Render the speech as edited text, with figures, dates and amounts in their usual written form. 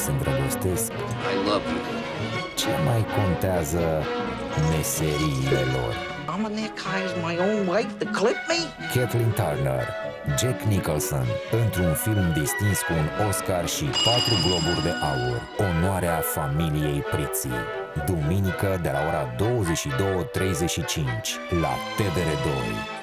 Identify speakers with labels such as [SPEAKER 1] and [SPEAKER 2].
[SPEAKER 1] se îndrăgostesc,
[SPEAKER 2] I love you.
[SPEAKER 1] ce mai contează meseriile lor?
[SPEAKER 2] I'm gonna cause my own wife to clip me?
[SPEAKER 1] Kathleen Turner, Jack Nicholson, într-un film distins cu un Oscar și 4 globuri de aur, onoarea familiei Priții. Duminică de la ora 22:35 la TVR2.